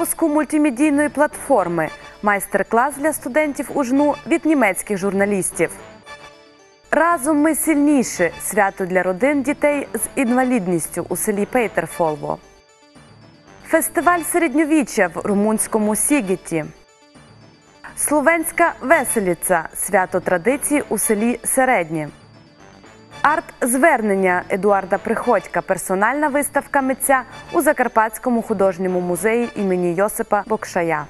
запуску мультимедійної платформи. Майстер-клас для студентів УЖНУ від німецьких журналістів. Разом ми сильніші. Свято для родин дітей з інвалідністю у селі Пейтерфолво. Фестиваль середньовіччя в румунському Сігеті. Словенська Веселіця – свято традиції у селі Середнє. Арт-звернення Едуарда Приходька – персональна виставка митця у Закарпатському художньому музеї імені Йосипа Бокшая.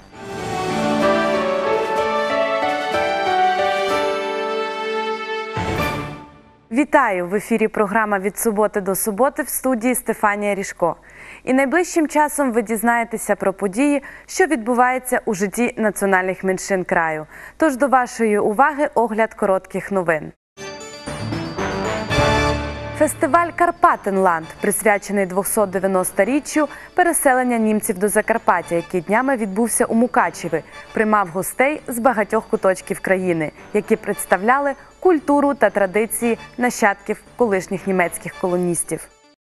Вітаю! В ефірі програма «Від суботи до суботи» в студії Стефанія Ріжко. І найближчим часом ви дізнаєтеся про події, що відбуваються у житті національних меншин краю. Тож до вашої уваги огляд коротких новин. Фестиваль «Карпатенланд», присвячений 290-річчю переселення німців до Закарпаття, який днями відбувся у Мукачеві, приймав гостей з багатьох куточків країни, які представляли культуру та традиції нащадків колишніх німецьких колоністів.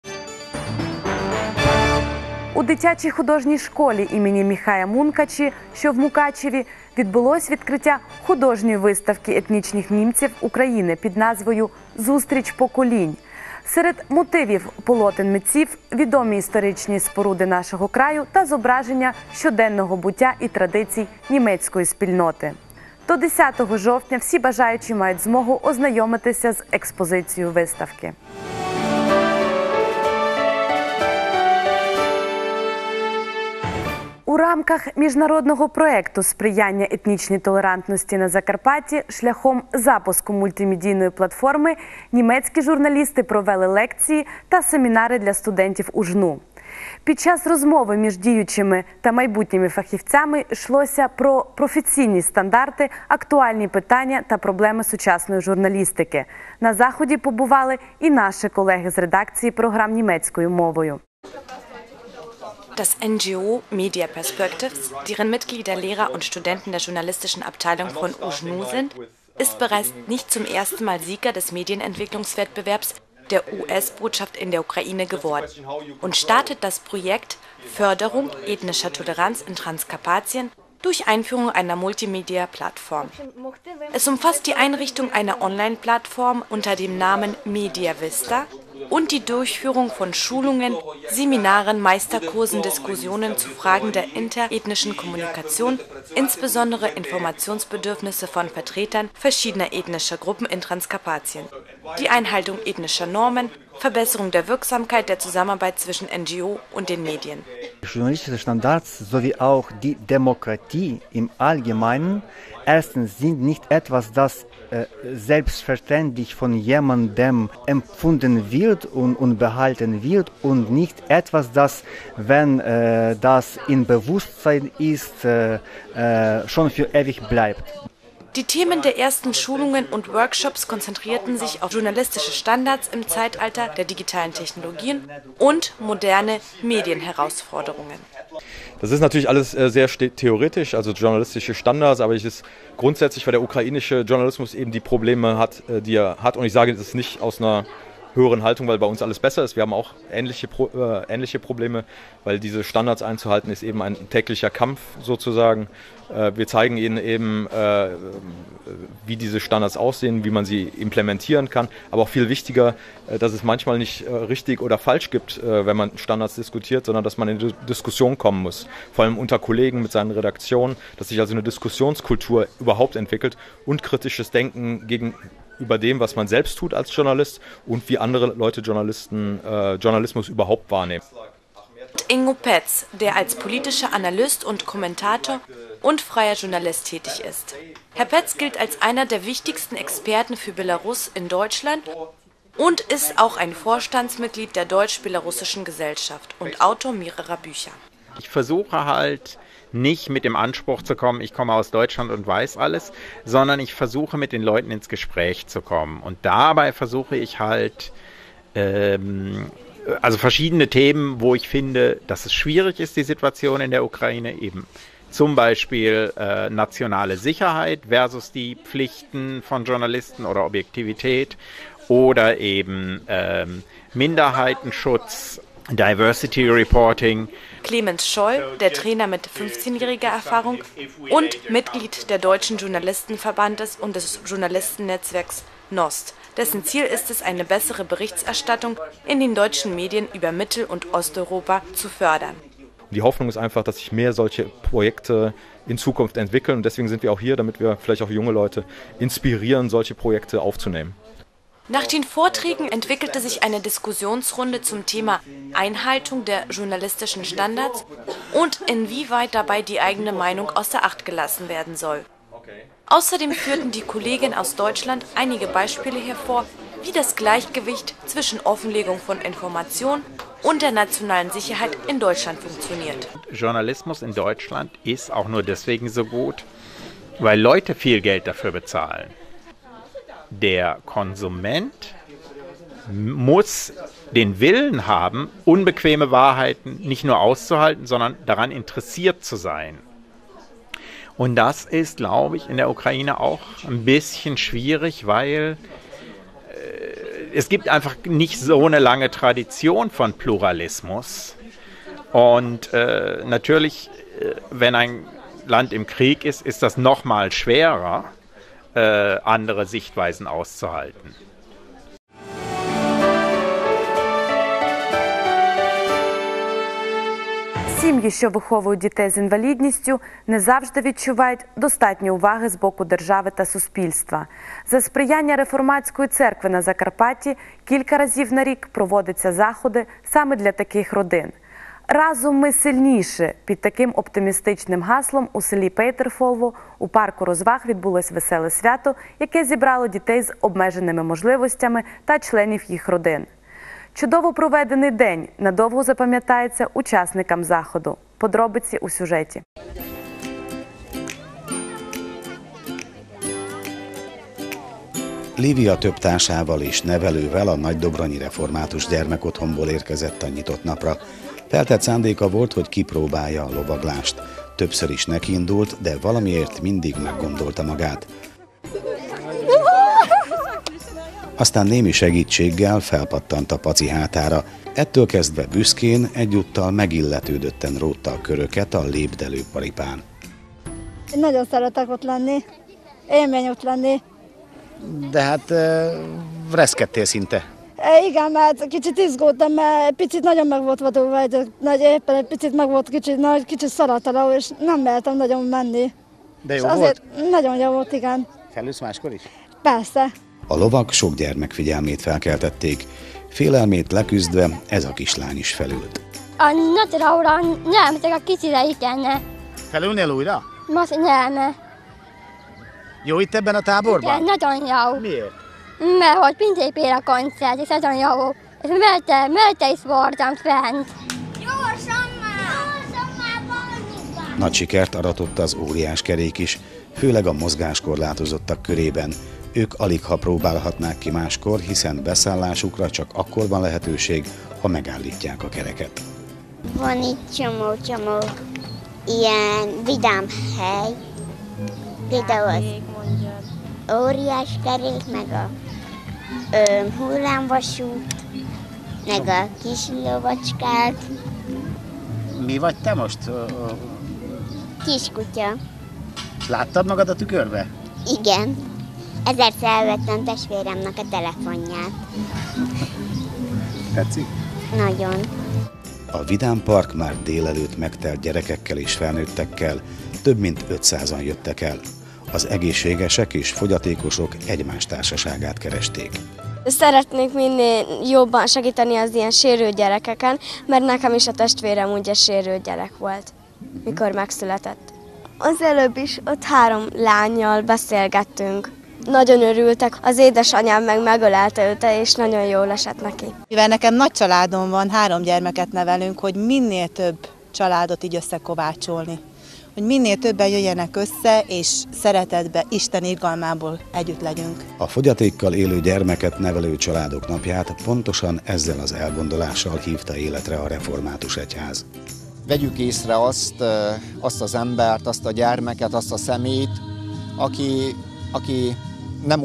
У дитячій художній школі імені Міхая Мункачі, що в Мукачеві, відбулось відкриття художньої виставки етнічних німців України під назвою «Зустріч поколінь». Серед мотивів полотен митців – відомі історичні споруди нашого краю та зображення щоденного буття і традицій німецької спільноти. До 10 жовтня всі бажаючі мають змогу ознайомитися з експозицією виставки. У рамках міжнародного проєкту «Сприяння етнічній толерантності на Закарпатті» шляхом запуску мультимедійної платформи німецькі журналісти провели лекції та семінари для студентів УЖНУ. Під час розмови між діючими та майбутніми фахівцями йшлося про професійні стандарти, актуальні питання та проблеми сучасної журналістики. На заході побували і наші колеги з редакції програм німецькою мовою. Das NGO Media Perspectives, deren Mitglieder Lehrer und Studenten der journalistischen Abteilung von UJNU sind, ist bereits nicht zum ersten Mal Sieger des Medienentwicklungswettbewerbs der US-Botschaft in der Ukraine geworden und startet das Projekt Förderung ethnischer Toleranz in Transkarpatien durch Einführung einer Multimedia-Plattform. Es umfasst die Einrichtung einer Online-Plattform unter dem Namen MediaVista und die Durchführung von Schulungen, Seminaren, Meisterkursen, Diskussionen zu Fragen der interethnischen Kommunikation, insbesondere Informationsbedürfnisse von Vertretern verschiedener ethnischer Gruppen in Transkarpatien, die Einhaltung ethnischer Normen, Verbesserung der Wirksamkeit der Zusammenarbeit zwischen NGO und den Medien. Journalistische Standards sowie auch die Demokratie im Allgemeinen erstens sind nicht etwas, das selbstverständlich von jemandem empfunden wird und behalten wird und nicht etwas, das, wenn das in Bewusstsein ist, schon für ewig bleibt. Die Themen der ersten Schulungen und Workshops konzentrierten sich auf journalistische Standards im Zeitalter der digitalen Technologien und moderne Medienherausforderungen. Das ist natürlich alles sehr theoretisch, also journalistische Standards, aber es ist grundsätzlich, weil der ukrainische Journalismus eben die Probleme hat, die er hat. Und ich sage das nicht aus einer höheren Haltung, weil bei uns alles besser ist. Wir haben auch ähnliche Probleme, weil diese Standards einzuhalten ist eben ein täglicher Kampf sozusagen. Wir zeigen ihnen eben, wie diese Standards aussehen, wie man sie implementieren kann. Aber auch viel wichtiger, dass es manchmal nicht richtig oder falsch gibt, wenn man Standards diskutiert, sondern dass man in die Diskussion kommen muss. Vor allem unter Kollegen mit seinen Redaktionen, dass sich also eine Diskussionskultur überhaupt entwickelt und kritisches Denken gegenüber dem, was man selbst tut als Journalist und wie andere Leute Journalismus überhaupt wahrnehmen. Ingo Petz, der als politischer Analyst und Kommentator und freier Journalist tätig ist. Herr Petz gilt als einer der wichtigsten Experten für Belarus in Deutschland und ist auch ein Vorstandsmitglied der Deutsch-Belarussischen Gesellschaft und Autor mehrerer Bücher. Ich versuche halt nicht mit dem Anspruch zu kommen, ich komme aus Deutschland und weiß alles, sondern ich versuche mit den Leuten ins Gespräch zu kommen. Und dabei versuche ich halt also verschiedene Themen, wo ich finde, dass es schwierig ist, die Situation in der Ukraine, eben zum Beispiel nationale Sicherheit versus die Pflichten von Journalisten oder Objektivität oder eben Minderheitenschutz, Diversity Reporting Clemens Scholl, der Trainer mit 15-jähriger Erfahrung und Mitglied der Deutschen Journalistenverbandes und des Journalistennetzwerks NOST. Dessen Ziel ist es, eine bessere Berichterstattung in den deutschen Medien über Mittel- und Osteuropa zu fördern. Die Hoffnung ist einfach, dass sich mehr solche Projekte in Zukunft entwickeln. Und deswegen sind wir auch hier, damit wir vielleicht auch junge Leute inspirieren, solche Projekte aufzunehmen. Nach den Vorträgen entwickelte sich eine Diskussionsrunde zum Thema Einhaltung der journalistischen Standards und inwieweit dabei die eigene Meinung außer Acht gelassen werden soll. Außerdem führten die Kollegen aus Deutschland einige Beispiele hervor, wie das Gleichgewicht zwischen Offenlegung von Informationen und der nationalen Sicherheit in Deutschland funktioniert. Journalismus in Deutschland ist auch nur deswegen so gut, weil Leute viel Geld dafür bezahlen. Der Konsument muss den Willen haben, unbequeme Wahrheiten nicht nur auszuhalten, sondern daran interessiert zu sein. Und das ist, glaube ich, in der Ukraine auch ein bisschen schwierig, weil es gibt einfach nicht so eine lange Tradition von Pluralismus. Und natürlich, wenn ein Land im Krieg ist, ist das noch mal schwerer, andere Sichtweisen auszuhalten. Сім'ї, що виховують дітей з інвалідністю, не завжди відчувають достатньо уваги з боку держави та суспільства. За сприяння Реформатської церкви на Закарпатті кілька разів на рік проводяться заходи саме для таких родин. «Разом ми сильніші» – під таким оптимістичним гаслом у селі Пейтерфолво у парку розваг відбулось веселе свято, яке зібрало дітей з обмеженими можливостями та членів їх родин. Чудово проведений день надовго запам'ятається учасникам заходу. Подробиці у сюжеті. Lívia több társával és nevelővel a Nagydobronyi Református Gyermekotthonból érkezett a nyitott napra. Feltett szándéka volt, hogy kipróbálja a lovaglást. Többször is nekiindult, de valamiért mindig meggondolta magát. Aztán némi segítséggel felpattant a paci hátára. Ettől kezdve büszkén, egyúttal megilletődötten rótta a köröket a lépdelő paripán. Én nagyon szeretek ott lenni, élmény ott lenni. De hát reszkedtél szinte. Igen, mert kicsit izgultam, mert picit nagyon meg volt vadulva, éppen egy picit meg volt kicsit szarataló, és nem mertem nagyon menni. De jó és azért volt? Nagyon jó volt, igen. Felülsz máskor is? Persze. A lovak sok gyermek figyelmét felkeltették. Félelmét leküzdve ez a kislány is felült. A nagyra óra nem, csak a kicire igen. Felülnél újra? Most nem. Jó itt ebben a táborban? Igen, nagyon jó. Miért? Mert hogy pincsépér a koncert, és nagyon jó. És mellette is voltam fent. Gyorsan már valamikor! Nagy sikert aratott az óriás kerék is, főleg a mozgáskorlátozottak körében. Ők aligha próbálhatnák ki máskor, hiszen beszállásukra csak akkor van lehetőség, ha megállítják a kereket. Van itt csomó ilyen vidám hely, például az óriás kerék, meg a hullámvasút, meg a kis lovacskák. Mi vagy te most? Kiskutya. Láttad magad a tükörbe? Igen. Ezerszer elvettem testvéremnek a telefonját. Tetszik? Nagyon. A Vidám Park már délelőtt megtelt gyerekekkel és felnőttekkel, több mint 500-an jöttek el. Az egészségesek és fogyatékosok egymás társaságát keresték. Szeretnék minél jobban segíteni az ilyen sérült gyerekeken, mert nekem is a testvérem ugye sérült gyerek volt, mikor megszületett. Az előbb is ott 3 lánnyal beszélgettünk. Nagyon örültek, az édesanyám meg megölelte őt, és nagyon jól esett neki. Mivel nekem nagy családom van, 3 gyermeket nevelünk, hogy minél több családot így összekovácsolni. Hogy minél többen jöjjenek össze, és szeretetbe, Isten irgalmából együtt legyünk. A fogyatékkal élő gyermeket nevelő családok napját pontosan ezzel az elgondolással hívta életre a Református Egyház. Vegyük észre azt az embert, azt a gyermeket, azt a személyt, aki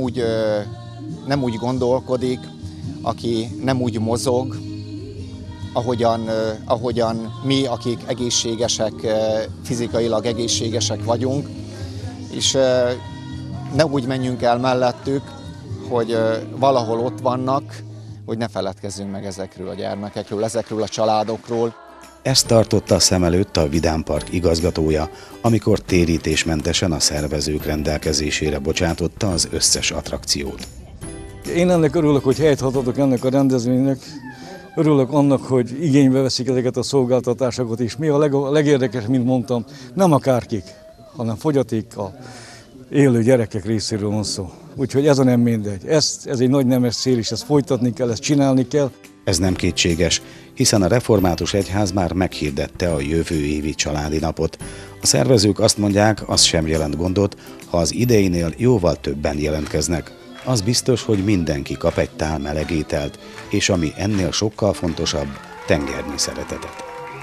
nem úgy gondolkodik, aki nem úgy mozog, ahogyan mi, akik egészségesek, fizikailag egészségesek vagyunk, és ne úgy menjünk el mellettük, hogy valahol ott vannak, hogy ne feledkezzünk meg ezekről a gyermekekről, ezekről a családokról. Ezt tartotta szem előtt a Vidámpark igazgatója, amikor térítésmentesen a szervezők rendelkezésére bocsátotta az összes attrakciót. Én ennek örülök, hogy helyt adok ennek a rendezvénynek. Örülök annak, hogy igénybe veszik ezeket a szolgáltatásokat is. Mi a legérdekesebb, mint mondtam, nem akárkik, hanem fogyatékkal élő gyerekek részéről van szó. Úgyhogy ez a nem mindegy. Ez egy nagy nemes cél, és ezt folytatni kell, ezt csinálni kell. Ez nem kétséges, hiszen a református egyház már meghirdette a jövő évi családi napot. A szervezők azt mondják, az sem jelent gondot, ha az ideinél jóval többen jelentkeznek. Az biztos, hogy mindenki kap egy tál meleg ételt, és ami ennél sokkal fontosabb, tengernyi szeretetet.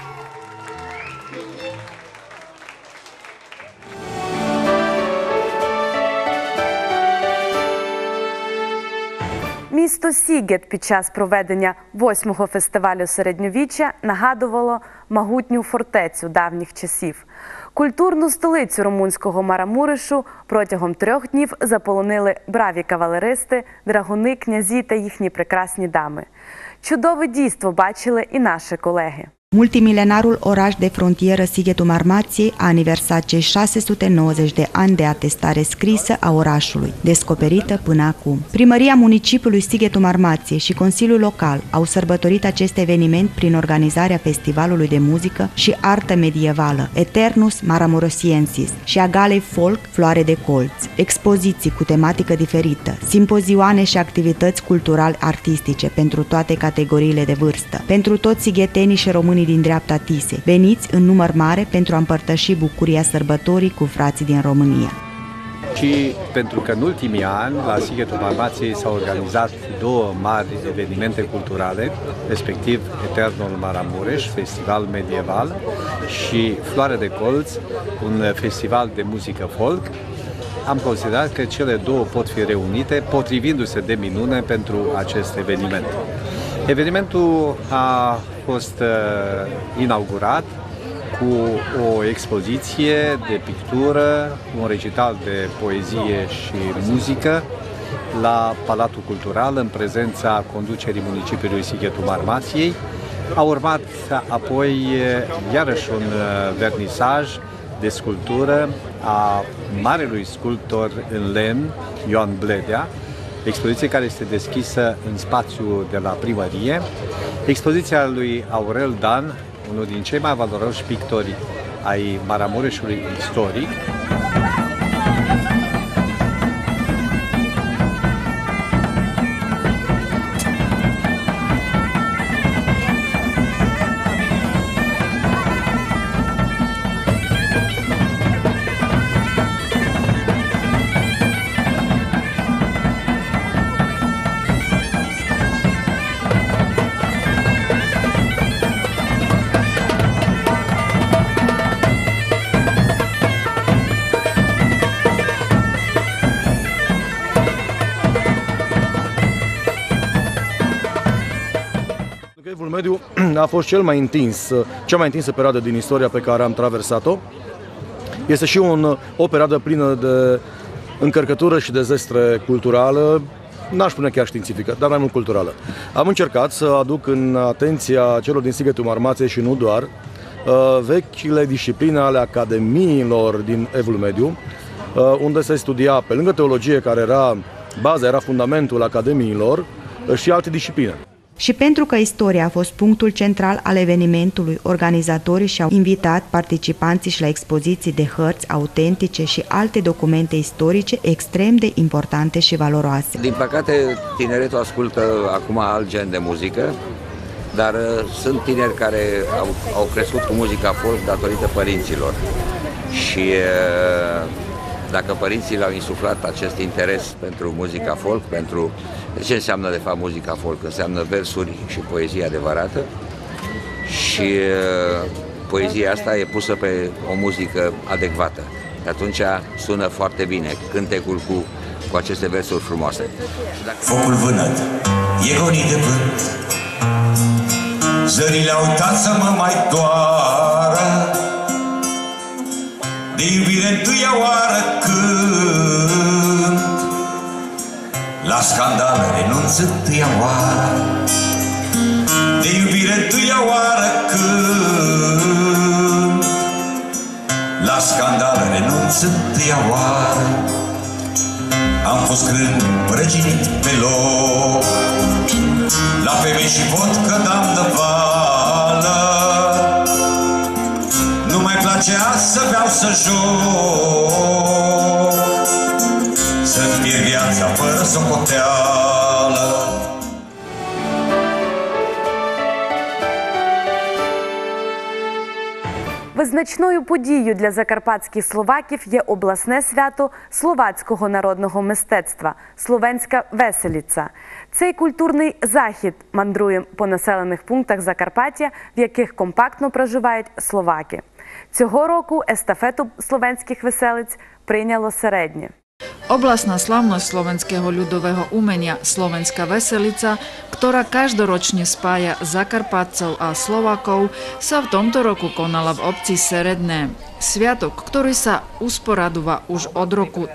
Місто Сігет під час проведення 8-го фестивалю середньовіччя нагадувало могутню фортецю давніх часів. Культурну столицю румунського Марамуришу протягом 3 днів заполонили браві кавалеристи, драгуни, князі та їхні прекрасні дами. Чудове дійство бачили і наші колеги. Multimilenarul oraș de frontieră Sighetul Marmației a aniversat cei 690 de ani de atestare scrisă a orașului, descoperită până acum. Primăria municipiului Sighetul Marmației și Consiliul Local au sărbătorit acest eveniment prin organizarea festivalului de muzică și artă medievală Eternus Maramurosiensis și a galei folk Floare de Colț, expoziții cu tematică diferită, simpozioane și activități cultural-artistice pentru toate categoriile de vârstă, pentru toți sighetenii și românii din dreapta Tisei. Veniți în număr mare pentru a împărtăși bucuria sărbătorii cu frații din România. Și pentru că în ultimii ani la Sighetul Marmației s-au organizat 2 mari evenimente culturale, respectiv Eternul Maramureș, festival medieval, și Floare de Colț, un festival de muzică folk, am considerat că cele două pot fi reunite, potrivindu-se de minune pentru acest eveniment. Evenimentul a fost inaugurat cu o expoziție de pictură, un recital de poezie și muzică la Palatul Cultural în prezența conducerii municipiului Sighetul Marmației. A urmat apoi iarăși un vernisaj de sculptură a marelui sculptor în lemn, Ioan Bledea, expoziție care este deschisă în spațiul de la primărie. Expoziția lui Aurel Dan, unul din cei mai valoroși pictori ai Maramureșului istoric. Evul Mediu a fost cea mai întinsă perioadă din istoria pe care am traversat-o. Este și o perioadă plină de încărcătură și de zestre culturală, n-aș spune chiar științifică, dar mai mult culturală. Am încercat să aduc în atenția celor din Sighetul Marmației și nu doar, vechile discipline ale academiilor din Evul Mediu, unde se studia, pe lângă teologie, care era baza, era fundamentul academiilor, și alte discipline. Și pentru că istoria a fost punctul central al evenimentului, organizatorii și-au invitat participanții și la expoziții de hărți autentice și alte documente istorice extrem de importante și valoroase. Din păcate, tineretul ascultă acum alt gen de muzică, dar sunt tineri care au crescut cu muzica folk datorită părinților. Și dacă părinții le-au insuflat acest interes pentru muzica folk, pentru ce înseamnă de fapt muzica folk? Înseamnă versuri și poezie adevărată și poezia asta e pusă pe o muzică adecvată. Atunci sună foarte bine cântecul cu aceste versuri frumoase. Focul vânăt e gonit de vânt, Zările au uitat să mă mai doară, de iubire întâia oară când la scandal renunț întâia oară, de iubire întâia oară când la scandal renunț întâia oară. Am fost crând răginit pe loc, la femei și vodcă dam năvală. Nu mai placea să beau, să joc, să-mi pierd viața fără socoteală. Визначною подією для закарпатських словаків є обласне свято словацького народного мистецтва – Словенська Веселіца. Цей культурний захід мандрує по населених пунктах Закарпаття, в яких компактно проживають словаки. Цього року естафету словенських веселиць прийняло Середнє. Oblastná slávnosť slovenského ľudového umenia Slovenská Veselica, ktorá každoročne spája Zakarpatcov a Slovákov, sa v tomto roku konala v obci Seredné. Sviatok, ktorý sa usporadúva už od roku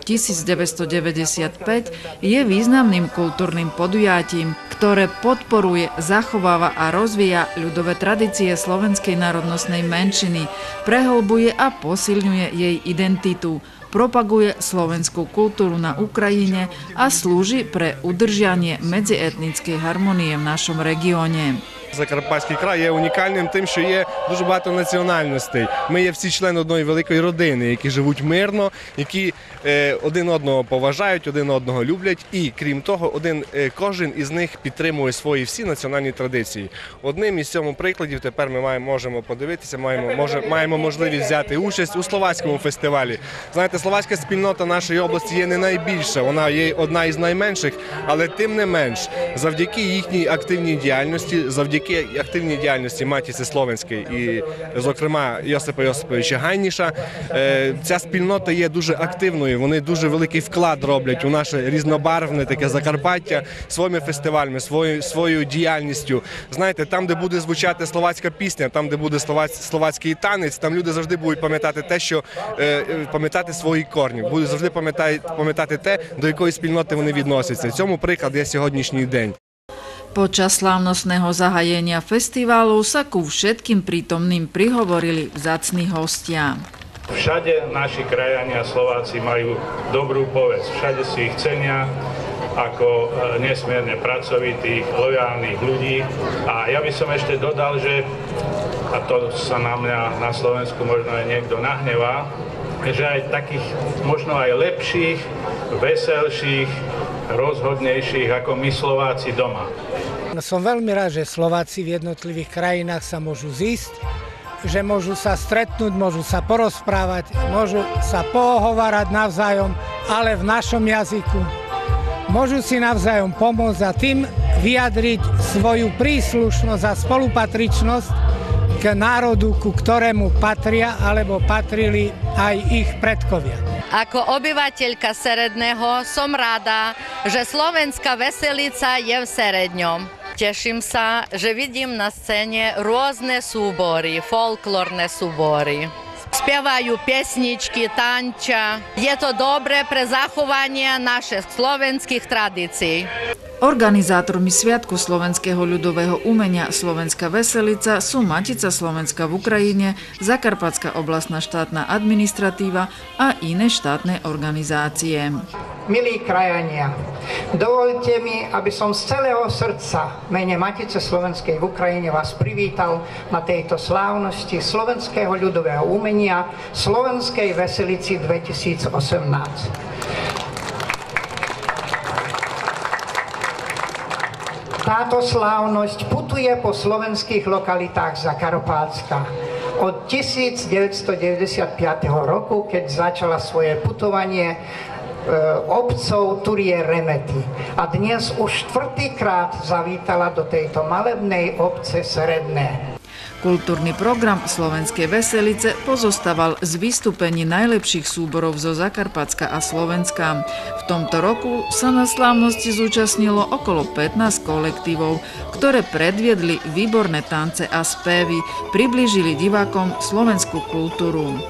1995, je významným kultúrnym podujatím, ktoré podporuje, zachováva a rozvíja ľudové tradície slovenskej národnostnej menšiny, prehlbuje a posilňuje jej identitu, propaguje slovenskú kultúru na Ukrajine a slúži pre udržanie medzietnickej harmonie v našom regióne. Закарпатський край є унікальним тим, що є дуже багато національностей. Ми є всі члени одної великої родини, які живуть мирно, які один одного поважають, один одного люблять і, крім того, кожен із них підтримує свої всі національні традиції. Одним із цьому прикладів тепер ми можемо подивитися, маємо можливість взяти участь у словацькому фестивалі. Знаєте, словацька спільнота нашої області є не найбільша, вона є одна із найменших, але тим не менш, завдяки їхній активній діяльності, завдяки активній діяльності Матіці Словенської і, зокрема, Йосипа Йосиповича Гайніша, ця спільнота є дуже активною, вони дуже великий вклад роблять у наше різнобарвне таке Закарпаття своїми фестивалями, своєю діяльністю. Знаєте, там, де буде звучати словацька пісня, там, де буде словацький танець, там люди завжди будуть пам'ятати те, що пам'ятати свої корні, будуть завжди пам'ятати те, до якої спільноти вони відносяться. Цьому приклад є сьогоднішній день. Počas slávnostného zahajenia festivalu sa ku všetkým prítomným prihovorili vzácni hostia. Všade naši krajania Slováci majú dobrú povesť, všade si ich cenia ako nesmierne pracovitých, lojálnych ľudí. A ja by som ešte dodal, že, a to sa na mňa na Slovensku možno aj niekto nahnevá, že aj takých možno aj lepších, veselších, rozhodnejších ako my Slováci doma. Som veľmi rád, že Slováci v jednotlivých krajinách sa môžu zísť, že môžu sa stretnúť, môžu sa porozprávať, môžu sa pohovárať navzájom, ale v našom jazyku. Môžu si navzájom pomôcť a tým vyjadriť svoju príslušnosť a spolupatričnosť k národu, ku ktorému patria alebo patrili aj ich predkovia. Ako obyvateľka Seredného som rada, že Slovenská Veselica je v Seredňom. Teším sa, že vidím na scéne rôzne súbory, folklórne súbory. Spievajú piesničky, tančia. Je to dobré pre zachovanie našich slovenských tradícií. Organizátormi Sviatku slovenského ľudového umenia Slovenská Veselica sú Matica Slovenska v Ukrajine, Zakarpatská oblastná štátna administratíva a iné štátne organizácie. Milí krajania, dovolte mi, aby som z celého srdca v mene Matice Slovenskej v Ukrajine vás privítal na tejto slávnosti slovenského ľudového umenia Slovenskej Veselici 2018. Táto slávnosť putuje po slovenských lokalitách Zakarpátska. Od 1995 roku, keď začala svoje putovanie obcov Turie Remety. A dnes už štvrtýkrát zavítala do tejto malebnej obce Seredné. Kultúrny program Slovenskej Veselice pozostával z vystúpení najlepších súborov zo Zakarpatska a Slovenska. V tomto roku sa na slávnosti zúčastnilo okolo 15 kolektívov, ktoré predviedli výborné tance a spevy, priblížili divákom slovenskú kultúru.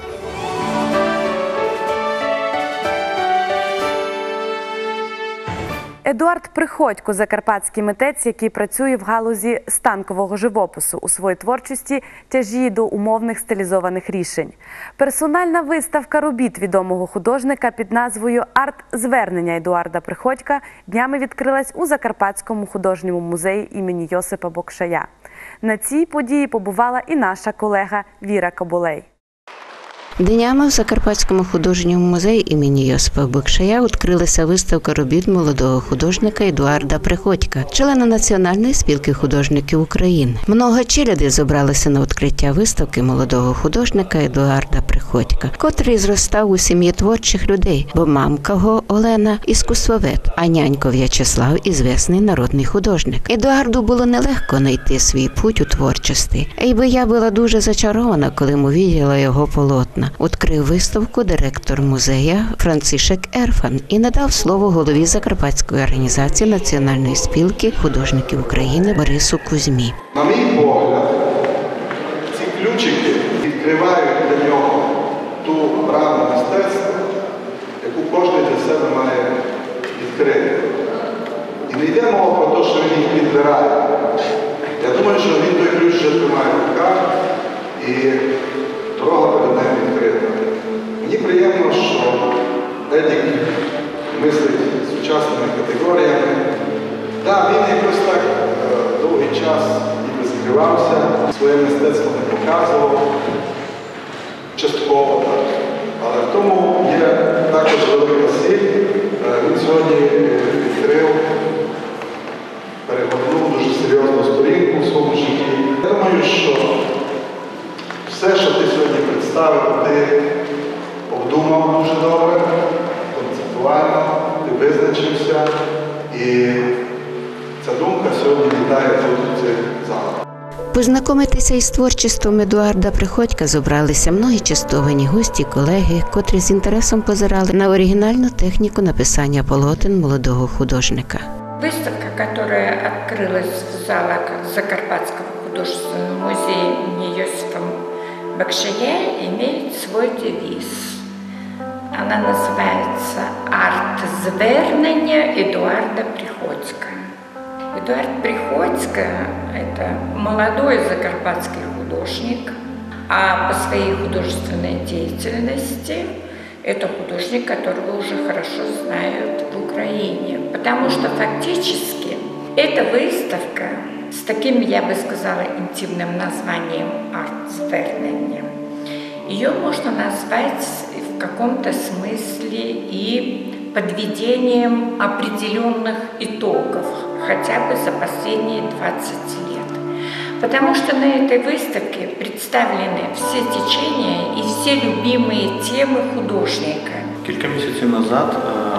Едуард Приходько – закарпатський митець, який працює в галузі станкового живопису. У своїй творчості тяжіє до умовних стилізованих рішень. Персональна виставка робіт відомого художника під назвою «Арт-звернення Едуарда Приходька» днями відкрилась у Закарпатському художньому музеї імені Йосипа Бокшая. На цій події побувала і наша колега Віра Коболей. Днями в Закарпатському художньому музеї імені Йосипа Бокшая відкрилася виставка робіт молодого художника Едуарда Приходька, члена Національної спілки художників України. Много челяди зібралися на відкриття виставки молодого художника Едуарда Приходька, котрий зростав у сім'ї творчих людей, бо мамка його Олена – іскусствовед, а нянько В'ячеслав – ізвісний народний художник. Едуарду було нелегко знайти свій путь у творчості, і я була дуже зачарована, коли увиділа його полотна. Відкрив виставку директор музею Францишек Ерфан і надав слово голові Закарпатської організації Національної спілки художників України Борису Кузьмі. На мій погляд, ці ключики відкривають для нього ту браму мистецтва, яку кожен для себе має відкрити. І не йде мова про те, що він їх підбирає. Я думаю, що він той ключ вже тримає в руках і дорога перед ним відкрита. Мені приємно, що Едік мислить сучасними категоріями. Так, він якось так довгий час ніби закривався, своє мистецтво не показував, частково так. Але в тому є також велика сіль. Він сьогодні відкрив, перегорнув дуже серйозну сторінку в своєму житті. Я думаю, що все, що ти сьогодні представив, ти обдумав дуже добре, концептуально, ти визначився, і ця думка сьогодні вітає тут у цих залах. Познайомитися із творчістю Едуарда Приходька зібралися многі частовані гості, колеги, котрі з інтересом позирали на оригінальну техніку написання полотен молодого художника. Выставка, которая открылась в залах Закарпатского художественного музея имени Йосипа Бокшая, имеет свой девиз. Она называется «Арт-звернення Едуарда Приходька». Эдуард Приходько – это молодой закарпатский художник, а по своей художественной деятельности это художник, которого уже хорошо знают в Украине, потому что фактически эта выставка с таким, я бы сказала, интимным названием «Арт-звернення». Ее можно назвать в каком-то смысле и подведением определенных итогов, хотя бы за последние 20 лет. Потому что на этой выставке представлены все течения и все любимые темы художника. Кілька місяців назад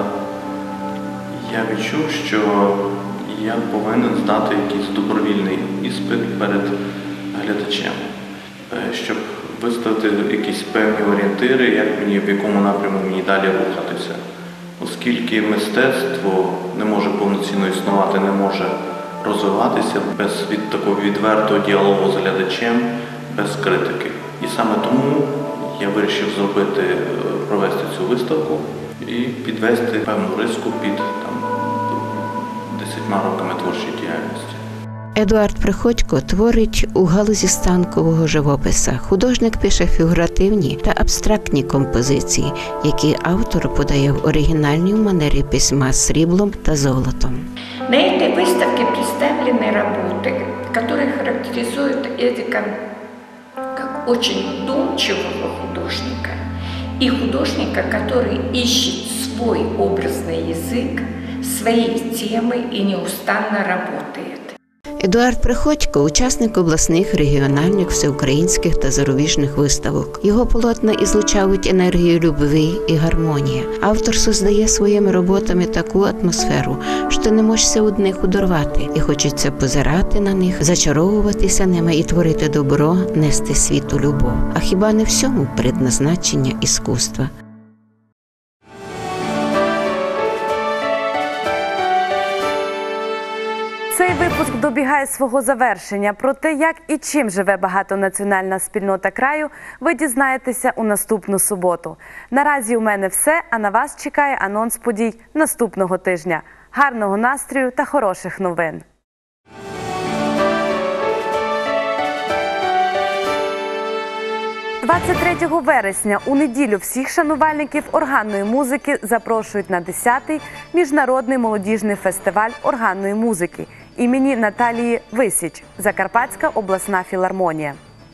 я відчув, що я повинен здати якийсь добровільний іспит перед глядачем, щоб виставити якісь певні орієнтири, як мені, в якому напряму мені далі рухатися. Оскільки мистецтво не може повноцінно існувати, не може розвиватися без такого відвертого діалогу з глядачем, без критики. І саме тому я вирішив провести цю виставку і підвести певну риску під 10 роками творчої діяльності. Едуард Приходько творить у галузі станкового живопису. Художник пише фігуративні та абстрактні композиції, які автор подає в оригінальній манері письма сріблом та золотом. На этой выставке представлены работы, которые характеризуют Эдика как очень вдумчивого художника и художника, который ищет свой образный язык, свои темы и неустанно работает. Едуард Приходько – учасник обласних, регіональних, всеукраїнських та зарубіжних виставок. Його полотна ізлучають енергію любові і гармонії. Автор создає своїми роботами таку атмосферу, що ти не можешся від них удорвати, і хочеться позирати на них, зачаровуватися ними і творити добро, нести світу любов. А хіба не всьому предназначення іскусства? Цей випуск добігає свого завершення. Про те, як і чим живе багатонаціональна спільнота краю, ви дізнаєтеся у наступну суботу. Наразі у мене все, а на вас чекає анонс подій наступного тижня. Гарного настрою та хороших новин! 23 вересня у неділю всіх шанувальників органної музики запрошують на 10-й Міжнародний молодіжний фестиваль органної музики імені Наталії Висіч, Закарпатська обласна філармонія.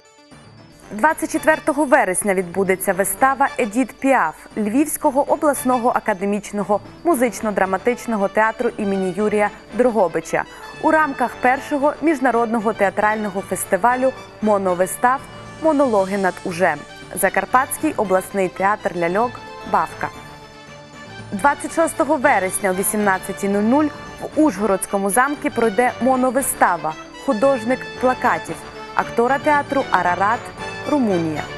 24 вересня відбудеться вистава «Едіт Піаф» Львівського обласного академічного музично-драматичного театру імені Юрія Дрогобича у рамках першого міжнародного театрального фестивалю моновистав «Монологи над ужем» Закарпатський обласний театр ляльок «Бавка». 26 вересня о 18:00 в Ужгородському замку пройде моновистава «Художник плакатів» актора театру «Арарат», Румунія.